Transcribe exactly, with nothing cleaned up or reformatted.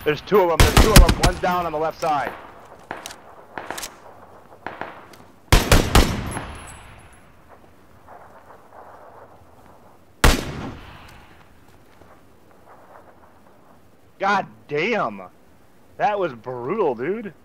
There's two of them. There's two of them. One's down on the left side. God damn. That was brutal, dude.